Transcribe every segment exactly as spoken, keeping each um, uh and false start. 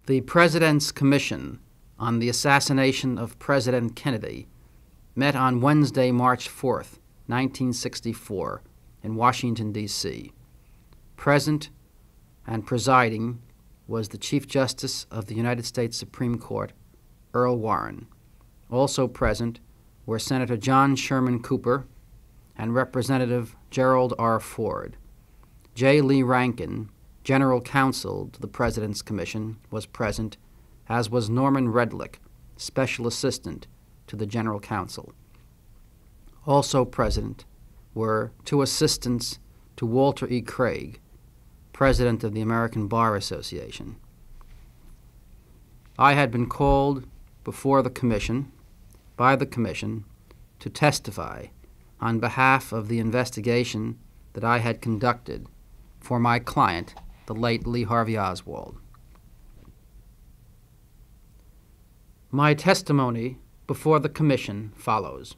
The President's Commission on the Assassination of President Kennedy met on Wednesday, March fourth, nineteen sixty-four, in Washington, D C Present and presiding was the Chief Justice of the United States Supreme Court, Earl Warren. Also present were Senator John Sherman Cooper and Representative Gerald R. Ford. J. Lee Rankin, General Counsel to the President's Commission, was present, as was Norman Redlick, Special Assistant to the General Counsel. Also present were two assistants to Walter E. Craig, President of the American Bar Association. I had been called before the Commission, by the Commission, to testify on behalf of the investigation that I had conducted for my client, the late Lee Harvey Oswald. My testimony before the Commission follows.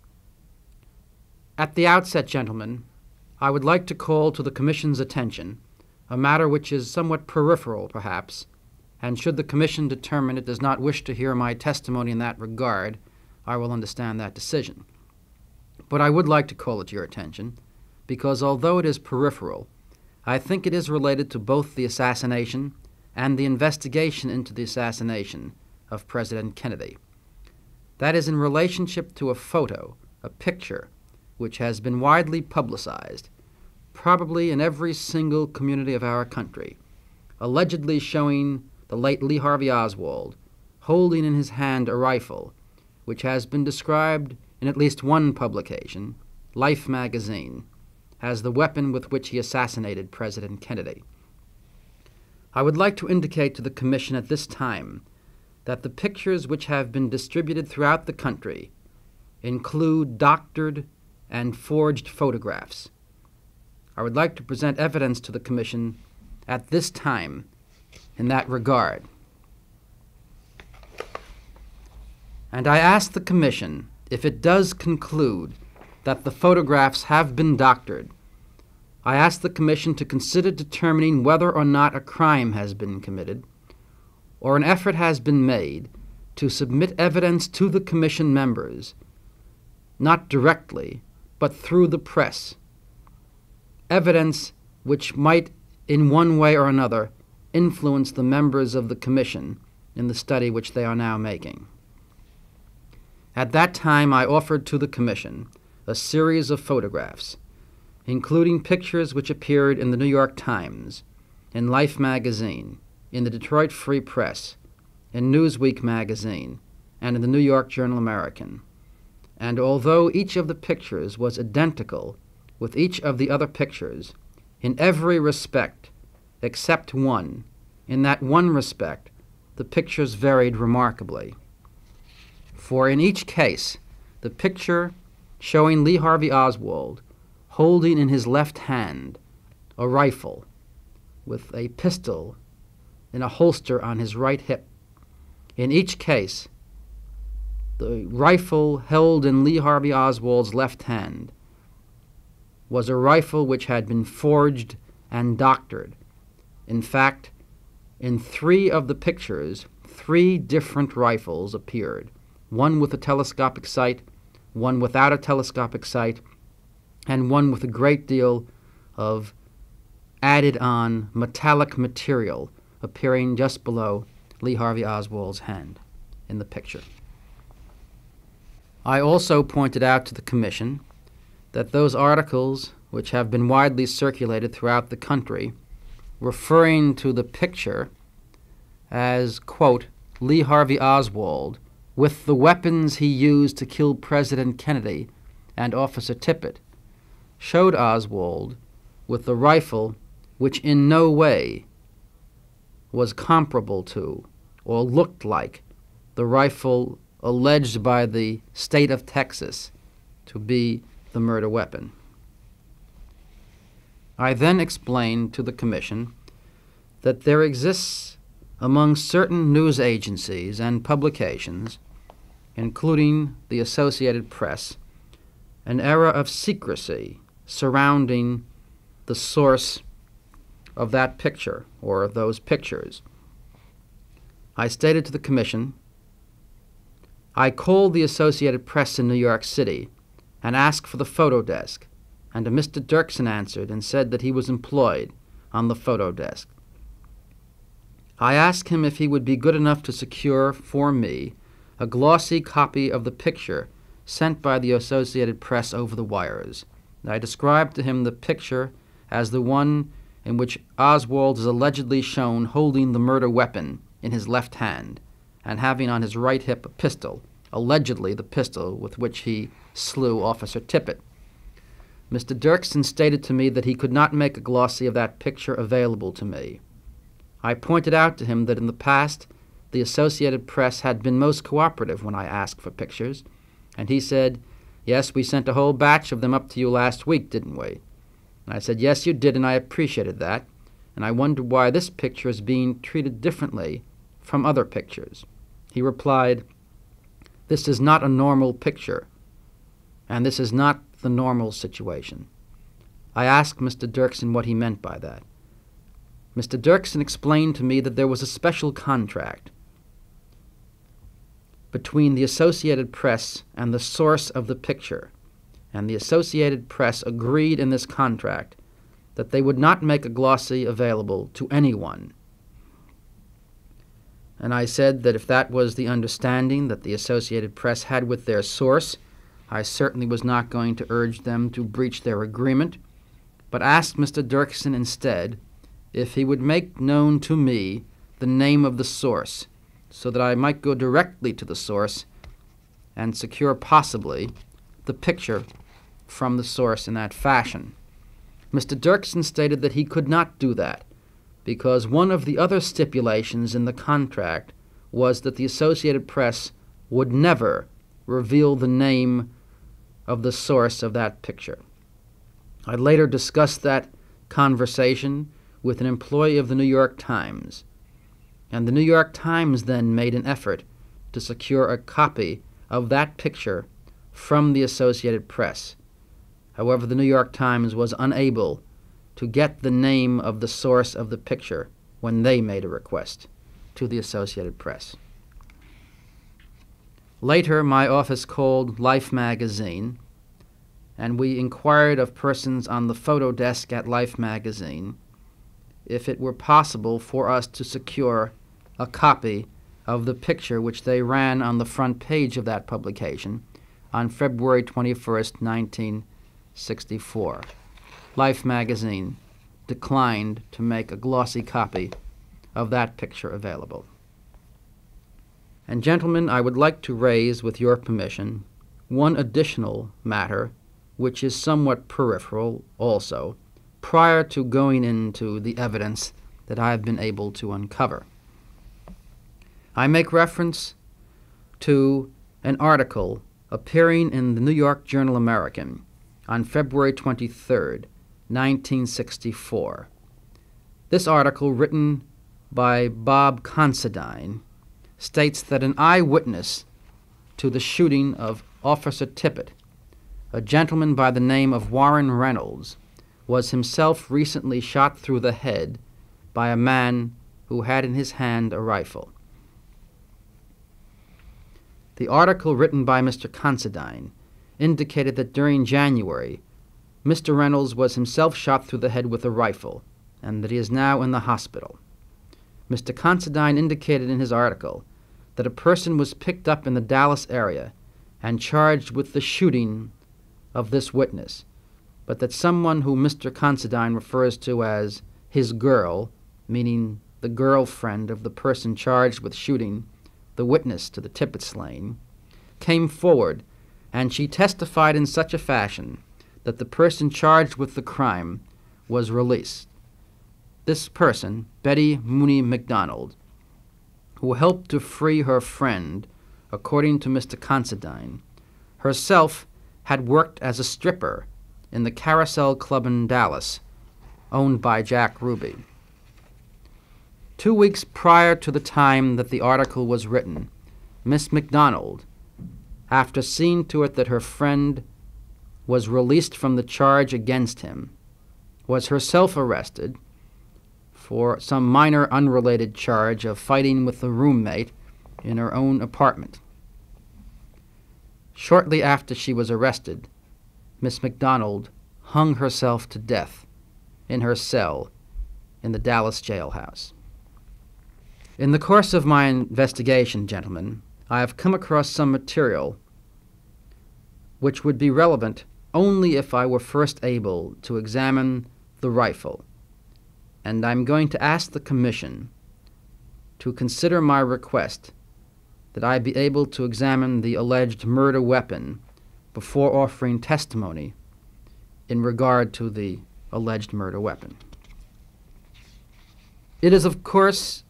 At the outset, gentlemen, I would like to call to the Commission's attention a matter which is somewhat peripheral, perhaps, and should the Commission determine it does not wish to hear my testimony in that regard, I will understand that decision. But I would like to call it to your attention, because although it is peripheral, I think it is related to both the assassination and the investigation into the assassination of President Kennedy. That is in relationship to a photo, a picture, which has been widely publicized, probably in every single community of our country, allegedly showing the late Lee Harvey Oswald holding in his hand a rifle, which has been described in at least one publication, Life magazine, as the weapon with which he assassinated President Kennedy. I would like to indicate to the Commission at this time that the pictures which have been distributed throughout the country include doctored and forged photographs. I would like to present evidence to the Commission at this time in that regard. And I ask the Commission, if it does conclude that the photographs have been doctored, I ask the Commission to consider determining whether or not a crime has been committed or an effort has been made to submit evidence to the Commission members, not directly, but through the press, evidence which might, in one way or another, influence the members of the Commission in the study which they are now making. At that time, I offered to the Commission a series of photographs, including pictures which appeared in the New York Times, in Life magazine, in the Detroit Free Press, in Newsweek magazine, and in the New York Journal-American. And although each of the pictures was identical with each of the other pictures, in every respect except one, in that one respect, the pictures varied remarkably. For in each case, the picture showing Lee Harvey Oswald holding in his left hand a rifle with a pistol in a holster on his right hip, in each case, the rifle held in Lee Harvey Oswald's left hand was a rifle which had been forged and doctored. In fact, in three of the pictures, three different rifles appeared, one with a telescopic sight, one without a telescopic sight, and one with a great deal of added-on metallic material appearing just below Lee Harvey Oswald's hand in the picture. I also pointed out to the Commission that those articles which have been widely circulated throughout the country referring to the picture as, quote, Lee Harvey Oswald with the weapons he used to kill President Kennedy and Officer Tippit, showed Oswald with the rifle which in no way was comparable to or looked like the rifle alleged by the state of Texas to be the murder weapon. I then explained to the Commission that there exists among certain news agencies and publications, including the Associated Press, an era of secrecy surrounding the source of that picture or of those pictures. I stated to the Commission, I called the Associated Press in New York City and asked for the photo desk, and a Mister Dirksen answered and said that he was employed on the photo desk. I asked him if he would be good enough to secure for me a glossy copy of the picture sent by the Associated Press over the wires. I described to him the picture as the one in which Oswald is allegedly shown holding the murder weapon in his left hand and having on his right hip a pistol, allegedly the pistol with which he slew Officer Tippit. Mister Dirksen stated to me that he could not make a glossy of that picture available to me. I pointed out to him that in the past the Associated Press had been most cooperative when I asked for pictures, and he said, "Yes, we sent a whole batch of them up to you last week, didn't we?" And I said, "Yes, you did, and I appreciated that, and I wondered why this picture is being treated differently from other pictures." He replied, "This is not a normal picture, and this is not the normal situation." I asked Mister Dirksen what he meant by that. Mister Dirksen explained to me that there was a special contract between the Associated Press and the source of the picture, and the Associated Press agreed in this contract that they would not make a glossy available to anyone. And I said that if that was the understanding that the Associated Press had with their source, I certainly was not going to urge them to breach their agreement, but asked Mister Dirksen instead if he would make known to me the name of the source, so that I might go directly to the source and secure possibly the picture from the source in that fashion. Mister Dirksen stated that he could not do that because one of the other stipulations in the contract was that the Associated Press would never reveal the name of the source of that picture. I later discussed that conversation with an employee of the New York Times, and the New York Times then made an effort to secure a copy of that picture from the Associated Press. However, the New York Times was unable to get the name of the source of the picture when they made a request to the Associated Press. Later, my office called Life magazine, and we inquired of persons on the photo desk at Life magazine if it were possible for us to secure a copy of the picture which they ran on the front page of that publication on February twenty-first, nineteen sixty-four. Life magazine declined to make a glossy copy of that picture available. And gentlemen, I would like to raise, with your permission, one additional matter which is somewhat peripheral also, prior to going into the evidence that I have been able to uncover. I make reference to an article appearing in the New York Journal American on February twenty-third, nineteen sixty-four. This article, written by Bob Considine, states that an eyewitness to the shooting of Officer Tippit, a gentleman by the name of Warren Reynolds, was himself recently shot through the head by a man who had in his hand a rifle. The article written by Mister Considine indicated that during January, Mister Reynolds was himself shot through the head with a rifle, and that he is now in the hospital. Mister Considine indicated in his article that a person was picked up in the Dallas area and charged with the shooting of this witness, but that someone who Mister Considine refers to as his girl, meaning the girlfriend of the person charged with shooting the witness to the Tippit slaying, came forward, and she testified in such a fashion that the person charged with the crime was released. This person, Betty Mooney McDonald, who helped to free her friend, according to Mister Considine, herself had worked as a stripper in the Carousel Club in Dallas, owned by Jack Ruby. Two weeks prior to the time that the article was written, Miss McDonald, after seeing to it that her friend was released from the charge against him, was herself arrested for some minor unrelated charge of fighting with a roommate in her own apartment. Shortly after she was arrested, Miss MacDonald hung herself to death in her cell in the Dallas jailhouse. In the course of my investigation, gentlemen, I have come across some material which would be relevant only if I were first able to examine the rifle, and I'm going to ask the Commission to consider my request that I be able to examine the alleged murder weapon before offering testimony in regard to the alleged murder weapon. It has, of course,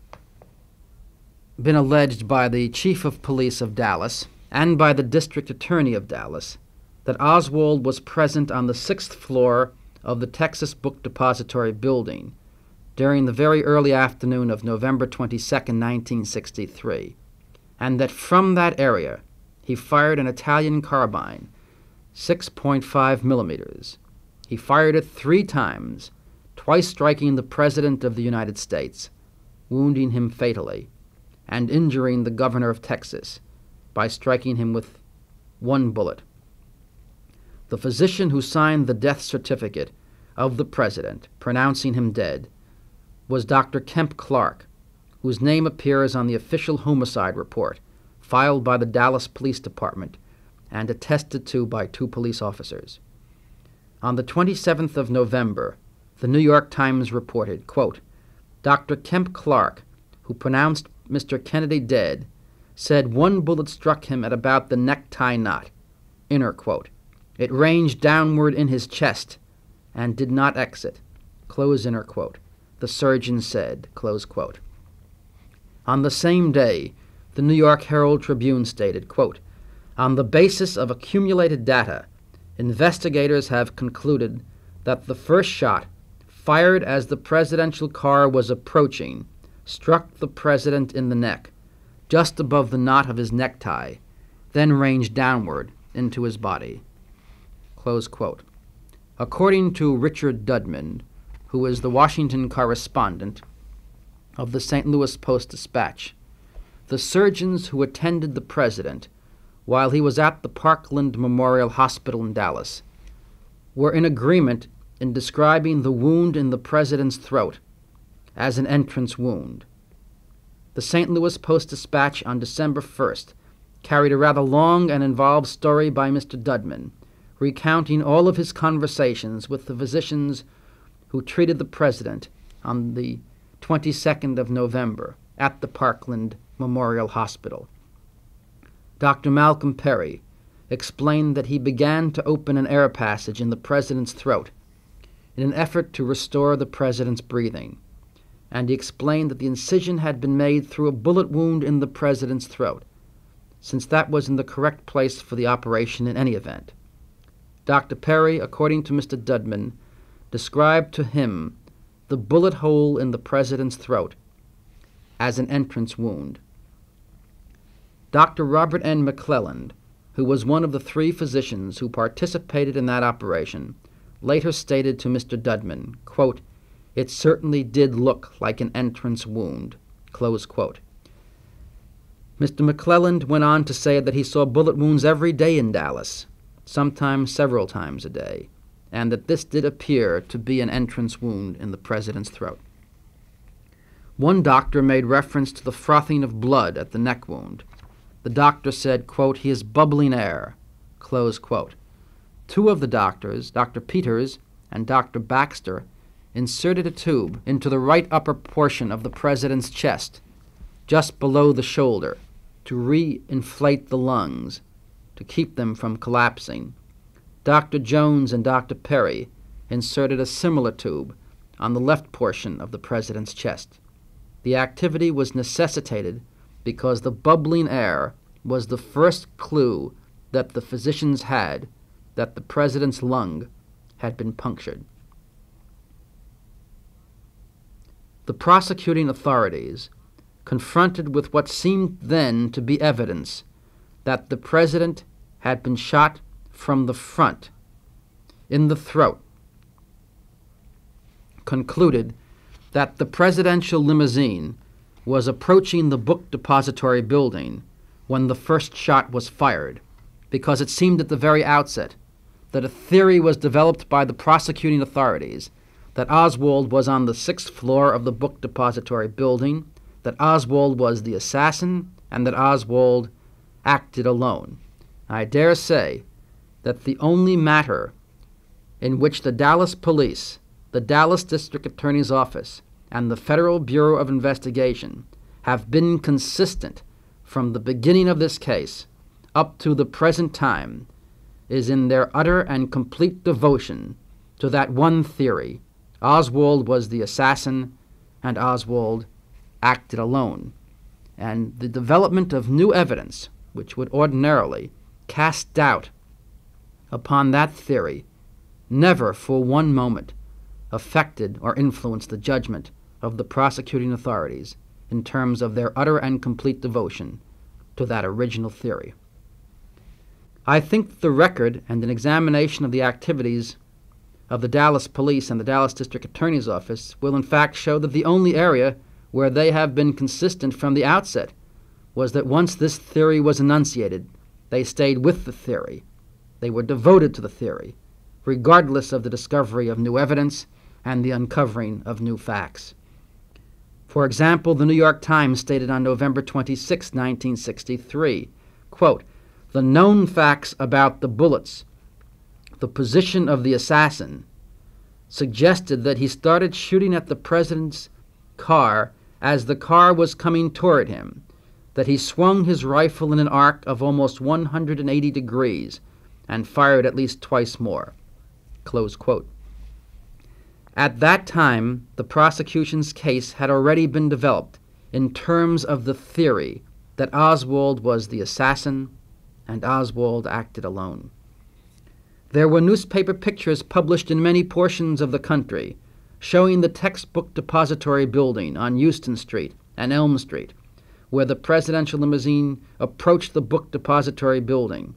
been alleged by the Chief of Police of Dallas and by the District Attorney of Dallas that Oswald was present on the sixth floor of the Texas Book Depository building during the very early afternoon of November twenty-second, nineteen sixty-three, and that from that area he fired an Italian carbine, six point five millimeters. He fired it three times, twice striking the President of the United States, wounding him fatally, and injuring the governor of Texas by striking him with one bullet. The physician who signed the death certificate of the President, pronouncing him dead, was Doctor Kemp Clark, whose name appears on the official homicide report filed by the Dallas Police Department and attested to by two police officers. On the twenty-seventh of November, the New York Times reported, quote, Doctor Kemp Clark, who pronounced Mister Kennedy dead, said one bullet struck him at about the necktie knot, inner quote. It ranged downward in his chest and did not exit, close inner quote. The surgeon said, close quote. On the same day, the New York Herald Tribune stated, quote, on the basis of accumulated data, investigators have concluded that the first shot, fired as the presidential car was approaching, struck the president in the neck, just above the knot of his necktie, then ranged downward into his body. Close quote. According to Richard Dudman, who is the Washington correspondent of the Saint Louis Post-Dispatch, the surgeons who attended the president while he was at the Parkland Memorial Hospital in Dallas were in agreement in describing the wound in the president's throat as an entrance wound. The Saint Louis Post-Dispatch on December first carried a rather long and involved story by Mister Dudman, recounting all of his conversations with the physicians who treated the president on the twenty-second of November at the Parkland Memorial Hospital. Doctor Malcolm Perry explained that he began to open an air passage in the president's throat in an effort to restore the president's breathing, and he explained that the incision had been made through a bullet wound in the president's throat, since that was in the correct place for the operation in any event. Doctor Perry, according to Mister Dudman, described to him the bullet hole in the president's throat as an entrance wound. Doctor Robert N. McClelland, who was one of the three physicians who participated in that operation, later stated to Mister Dudman, quote, it certainly did look like an entrance wound, close quote. Mister McClelland went on to say that he saw bullet wounds every day in Dallas, sometimes several times a day, and that this did appear to be an entrance wound in the president's throat. One doctor made reference to the frothing of blood at the neck wound. The doctor said, quote, he is bubbling air, close quote. Two of the doctors, Doctor Peters and Doctor Baxter, inserted a tube into the right upper portion of the president's chest, just below the shoulder, to re-inflate the lungs, to keep them from collapsing. Doctor Jones and Doctor Perry inserted a similar tube on the left portion of the president's chest. The activity was necessitated because the bubbling air was the first clue that the physicians had that the president's lung had been punctured. The prosecuting authorities, confronted with what seemed then to be evidence that the president had been shot from the front, in the throat, concluded that the presidential limousine was approaching the book depository building when the first shot was fired, because it seemed at the very outset that a theory was developed by the prosecuting authorities that Oswald was on the sixth floor of the book depository building, that Oswald was the assassin, and that Oswald acted alone. I dare say that the only matter in which the Dallas Police, the Dallas District Attorney's Office, and the Federal Bureau of Investigation have been consistent from the beginning of this case up to the present time is in their utter and complete devotion to that one theory: Oswald was the assassin and Oswald acted alone. And the development of new evidence, which would ordinarily cast doubt upon that theory, never for one moment affected or influenced the judgment of the prosecuting authorities in terms of their utter and complete devotion to that original theory. I think the record and an examination of the activities of the Dallas Police and the Dallas District Attorney's Office will in fact show that the only area where they have been consistent from the outset was that once this theory was enunciated, they stayed with the theory. They were devoted to the theory, regardless of the discovery of new evidence and the uncovering of new facts. For example, the New York Times stated on November twenty-sixth, nineteen sixty-three, quote, "The known facts about the bullets, the position of the assassin, suggested that he started shooting at the president's car as the car was coming toward him, that he swung his rifle in an arc of almost one hundred eighty degrees and fired at least twice more." Close quote. At that time, the prosecution's case had already been developed in terms of the theory that Oswald was the assassin and Oswald acted alone. There were newspaper pictures published in many portions of the country showing the textbook depository building on Houston Street and Elm Street, where the presidential limousine approached the book depository building.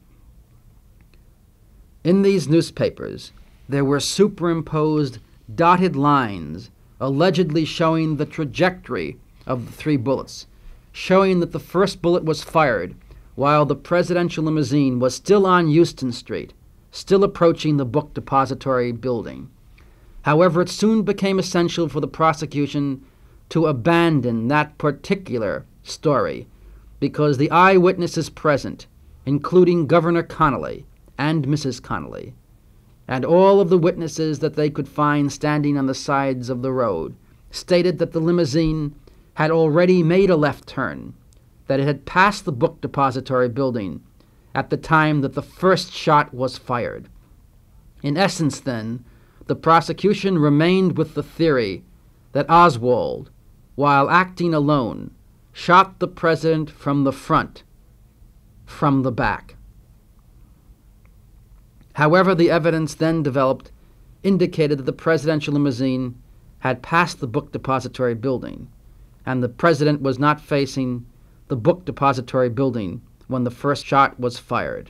In these newspapers, there were superimposed dotted lines allegedly showing the trajectory of the three bullets, showing that the first bullet was fired while the presidential limousine was still on Houston Street, still approaching the book depository building. However, it soon became essential for the prosecution to abandon that particular story because the eyewitnesses present, including Governor Connolly and Missus Connolly, and all of the witnesses that they could find standing on the sides of the road, stated that the limousine had already made a left turn, that it had passed the book depository building at the time that the first shot was fired. In essence, then, the prosecution remained with the theory that Oswald, while acting alone, shot the president from the front, from the back. However, the evidence then developed indicated that the presidential limousine had passed the book depository building, and the president was not facing the book depository building when the first shot was fired.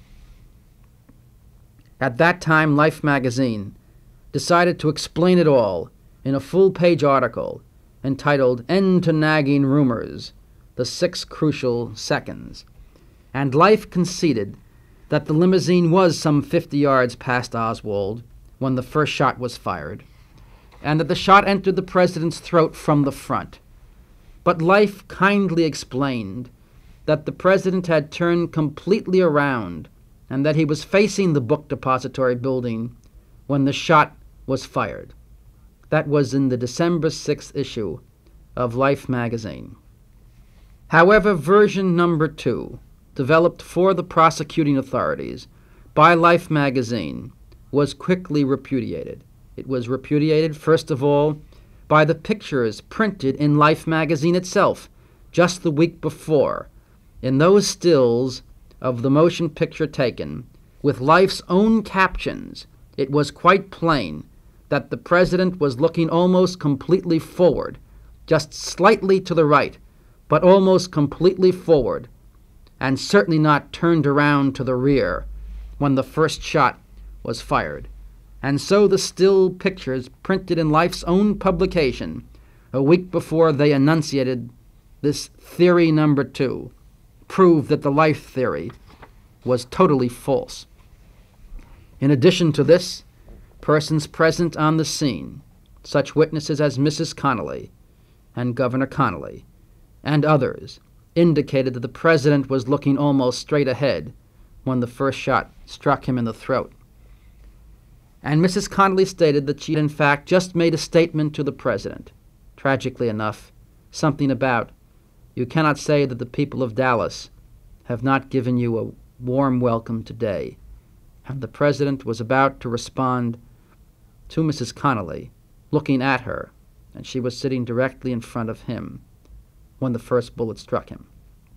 At that time, Life magazine decided to explain it all in a full-page article entitled "End to Nagging Rumors, the Six Crucial Seconds," and Life conceded that the limousine was some fifty yards past Oswald when the first shot was fired, and that the shot entered the president's throat from the front. But Life kindly explained that the president had turned completely around and that he was facing the book depository building when the shot was fired. That was in the December sixth issue of Life magazine. However, version number two, developed for the prosecuting authorities by Life magazine, was quickly repudiated. It was repudiated, first of all, by the pictures printed in Life magazine itself just the week before. In those stills of the motion picture taken, with Life's own captions, it was quite plain that the president was looking almost completely forward, just slightly to the right, but almost completely forward, and certainly not turned around to the rear when the first shot was fired. And so the still pictures printed in Life's own publication a week before they enunciated this theory number two proved that the Life theory was totally false. In addition to this, persons present on the scene, such witnesses as Missus Connolly and Governor Connolly and others, indicated that the president was looking almost straight ahead when the first shot struck him in the throat. And Missus Connolly stated that she had in fact just made a statement to the president, tragically enough, something about, "You cannot say that the people of Dallas have not given you a warm welcome today." And the president was about to respond to Missus Connolly, looking at her, and she was sitting directly in front of him when the first bullet struck him.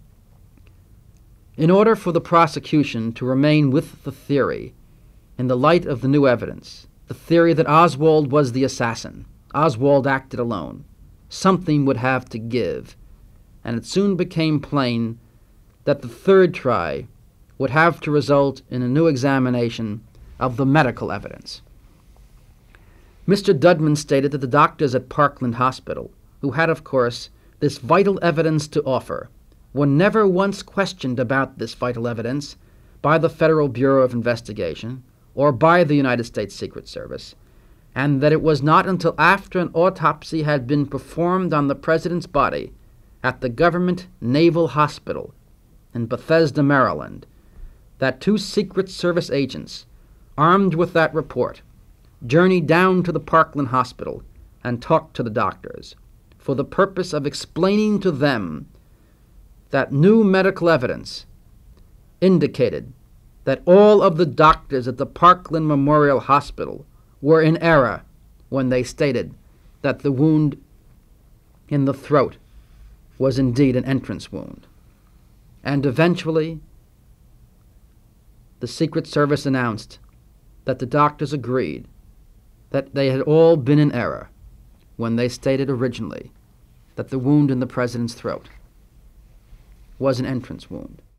In order for the prosecution to remain with the theory, in the light of the new evidence, the theory that Oswald was the assassin, Oswald acted alone, something would have to give, and it soon became plain that the third try would have to result in a new examination of the medical evidence. Mister Dudman stated that the doctors at Parkland Hospital, who had, of course, this vital evidence to offer, were never once questioned about this vital evidence by the Federal Bureau of Investigation or by the United States Secret Service, and that it was not until after an autopsy had been performed on the president's body at the Government Naval Hospital in Bethesda, Maryland, that two Secret Service agents, armed with that report, journeyed down to the Parkland Hospital and talked to the doctors for the purpose of explaining to them that new medical evidence indicated that all of the doctors at the Parkland Memorial Hospital were in error when they stated that the wound in the throat was indeed an entrance wound. And eventually, the Secret Service announced that the doctors agreed that they had all been in error when they stated originally that the wound in the president's throat was an entrance wound.